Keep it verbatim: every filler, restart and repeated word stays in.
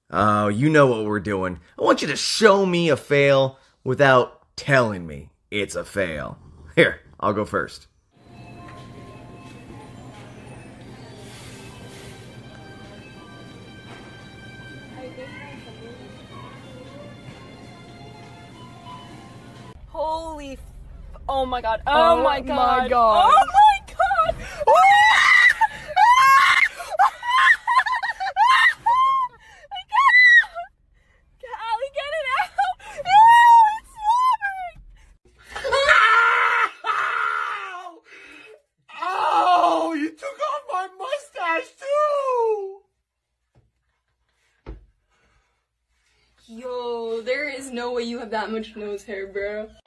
Oh, you know what we're doing. I want you to show me a fail without telling me it's a fail. Here, I'll go first. Holy f- oh my god. Oh, Oh my god. my god. Oh my god. Allie, get it out. Ew, it's slobbering. Oh, you took off my mustache too! Yo, there is no way you have that much nose hair, bro.